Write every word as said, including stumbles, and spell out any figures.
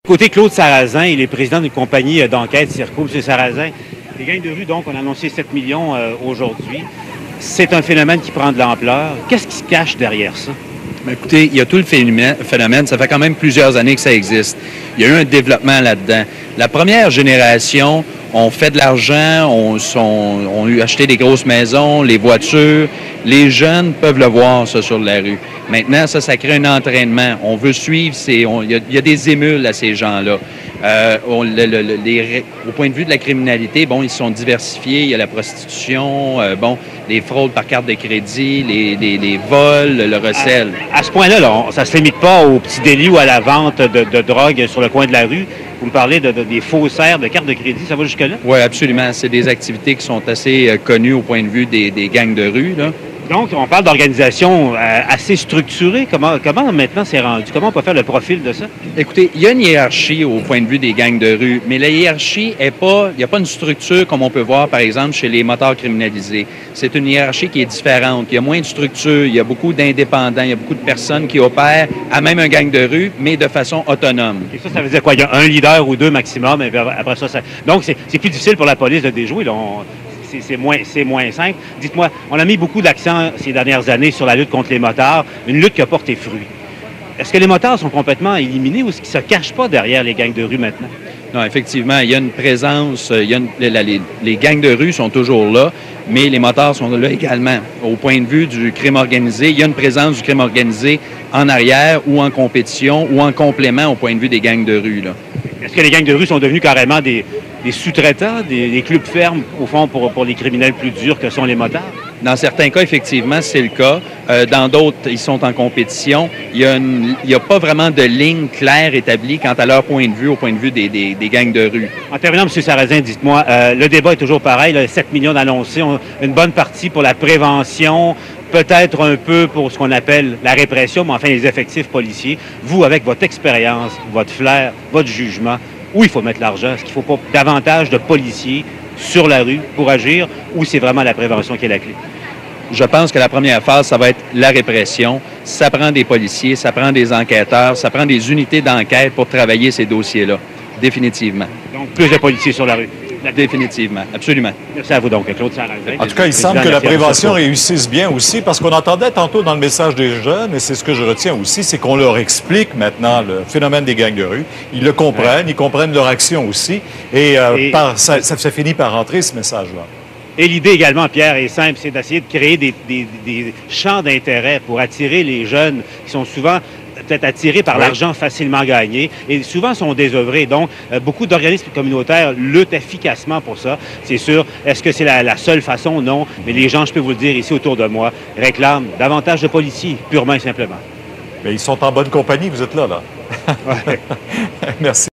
Côté Claude Sarrazin, il est président d'une compagnie d'enquête, Circo. Monsieur Sarrazin, les gangs de rue, donc, on a annoncé sept millions euh, aujourd'hui. C'est un phénomène qui prend de l'ampleur. Qu'est-ce qui se cache derrière ça? Mais écoutez, il y a tout le phénomène. Ça fait quand même plusieurs années que ça existe. Il y a eu un développement là-dedans. La première génération, on fait de l'argent, on, on, on a eu acheté des grosses maisons, les voitures. Les jeunes peuvent le voir, ça, sur la rue. Maintenant, ça, ça crée un entraînement. On veut suivre, il y, y a des émules à ces gens-là. Euh, on, le, le, les, au point de vue de la criminalité, bon, ils sont diversifiés. Il y a la prostitution, euh, bon, les fraudes par carte de crédit, les, les, les vols, le recel. À, à ce point-là, là, on, ça ne se limite pas aux petits délits ou à la vente de, de drogue sur le coin de la rue. Vous me parlez de, de, des faussaires de cartes de crédit, ça va jusque-là? Oui, absolument. C'est des activités qui sont assez euh, connues au point de vue des, des gangs de rue, là. Donc, on parle d'organisation euh, assez structurée. Comment, comment maintenant c'est rendu? Comment on peut faire le profil de ça? Écoutez, il y a une hiérarchie au point de vue des gangs de rue, mais la hiérarchie est pas, il n'y a pas une structure comme on peut voir, par exemple, chez les motards criminalisés. C'est une hiérarchie qui est différente. Il y a moins de structure, il y a beaucoup d'indépendants, il y a beaucoup de personnes qui opèrent à même un gang de rue, mais de façon autonome. Et ça, ça veut dire quoi? Il y a un leader ou deux maximum, et après ça, ça... Donc, c'est plus difficile pour la police de déjouer, là. On... C'est moins, moins simple. Dites-moi, on a mis beaucoup d'accent ces dernières années sur la lutte contre les motards, une lutte qui a porté fruit. Est-ce que les motards sont complètement éliminés ou est-ce qu'ils ne se cachent pas derrière les gangs de rue maintenant? Non, effectivement, il y a une présence, il y a une, la, les, les gangs de rue sont toujours là, mais les motards sont là également. Au point de vue du crime organisé, il y a une présence du crime organisé en arrière ou en compétition ou en complément au point de vue des gangs de rue, là. Est-ce que les gangs de rue sont devenus carrément des, des sous-traitants, des, des clubs fermes, au fond, pour, pour les criminels plus durs que sont les motards? Dans certains cas, effectivement, c'est le cas. Euh, dans d'autres, ils sont en compétition. Il n'y a, a pas vraiment de ligne claire établie quant à leur point de vue, au point de vue des, des, des gangs de rue. En terminant, M. Sarrazin, dites-moi, euh, le débat est toujours pareil, là, sept millions d'annoncés, une bonne partie pour la prévention, peut-être un peu pour ce qu'on appelle la répression, mais enfin les effectifs policiers. Vous, avec votre expérience, votre flair, votre jugement, où il faut mettre l'argent? Est-ce qu'il ne faut pas davantage de policiers sur la rue pour agir ou c'est vraiment la prévention qui est la clé? Je pense que la première phase, ça va être la répression. Ça prend des policiers, ça prend des enquêteurs, ça prend des unités d'enquête pour travailler ces dossiers-là, définitivement. Donc, plus de policiers sur la rue? Définitivement, absolument. Merci à vous donc, Claude Sarrazin. En tout cas, il semble que la prévention réussisse bien aussi, parce qu'on entendait tantôt dans le message des jeunes, et c'est ce que je retiens aussi, c'est qu'on leur explique maintenant le phénomène des gangs de rue. Ils le comprennent, ouais. Ils comprennent leur action aussi, et, euh, et... Par, ça, ça, ça finit par rentrer, ce message-là. Et l'idée également, Pierre, est simple, c'est d'essayer de créer des, des, des champs d'intérêt pour attirer les jeunes qui sont souvent peut-être attirés par oui. l'argent facilement gagné et souvent sont désœuvrés. Donc, euh, beaucoup d'organismes communautaires luttent efficacement pour ça. C'est sûr, est-ce que c'est la, la seule façon? Non. Mais les gens, je peux vous le dire, ici autour de moi, réclament davantage de policiers, purement et simplement. Mais ils sont en bonne compagnie, vous êtes là, là. Ouais. Merci.